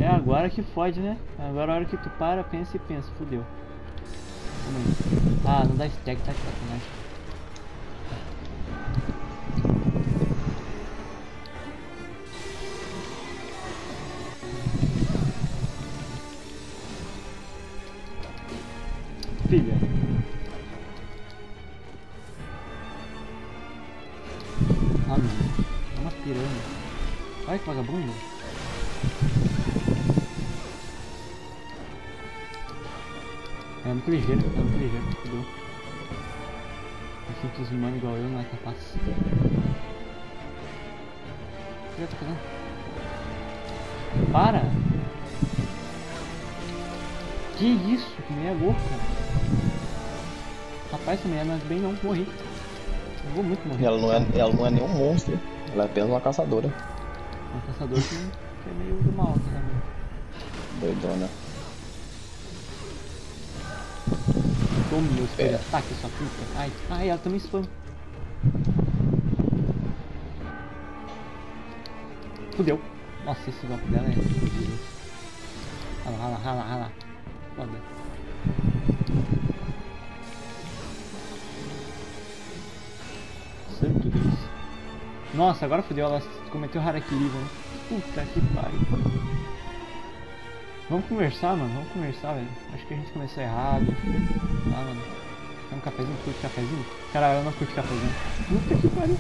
É agora que fode, né? Agora a hora que tu para, pensa e pensa, fudeu. Calma aí. Ah, não dá stack, tá de sacanagem. Filha. Ah, mano. É uma piranha. Olha que vagabundo. É muito ligeiro, fudeu. Eu sinto os humanos igual eu, não é capaz. O que eu tô fazendo? Para! Que isso? Que meia gorda. Rapaz, essa mulher não é bem não, morri. Eu vou muito morrer. Ela não é nem um monstro, ela é apenas uma caçadora. Um caçador que é meio do mal, sabe? Doidona. Tome meu espelho, ataque sua puta. Ai, ela também spam. Fudeu. Nossa, esse golpe dela é fodido. Rala. Foda. Santo Deus. Nossa, agora fodeu, ela cometeu harakiri, mano. Puta que pariu. Vamos conversar, velho. Acho que a gente começou errado. Ah, mano. Quer um cafezinho? Curte cafezinho? Caralho, eu não curto cafezinho. Puta que pariu.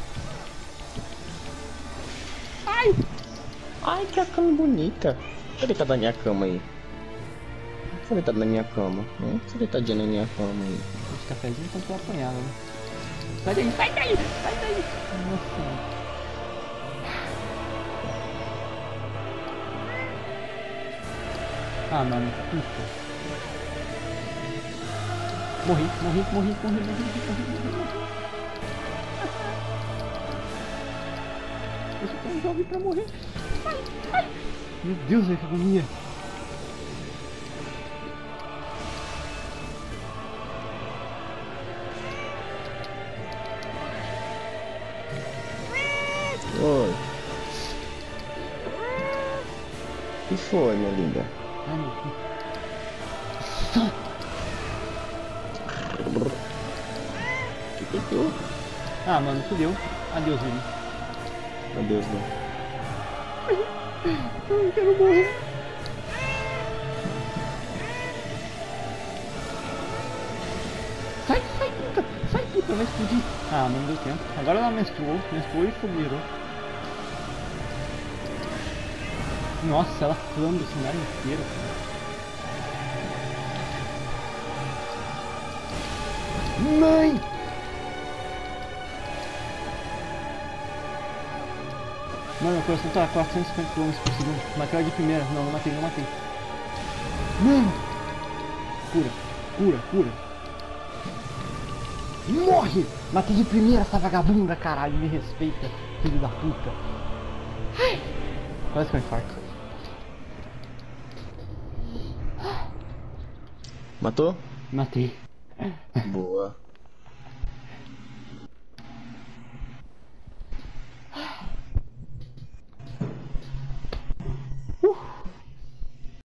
Ai, que a cama bonita. Cadê que tá na minha cama aí? Cadê tá na minha cama? Cadê tadinha na minha cama aí? Curte cafezinho, então tu apanhava, né? Sai daí! Nossa. Ah, mano, puta. Morri. Eu só tô jovem pra morrer. Ai. Meu Deus, que agonia. Oi. O que foi, minha linda? Ai, meu cu. Ah, mano, fudeu. Adeus, Vini. Adeus, né? Eu não quero morrer. Sai, puta, vai explodir. Ah, não deu tempo. Agora ela menstruou e fogueirou. Nossa, ela flama o cenário inteiro, cara. Mãe! Mano, meu coração tá a 450 km por segundo. Matei ela de primeira. Não matei. Mano! Cura. Morre! Matei de primeira essa vagabunda, caralho. Me respeita, filho da puta. Ai. Quase que eu infarto. Matou? Matei. Boa.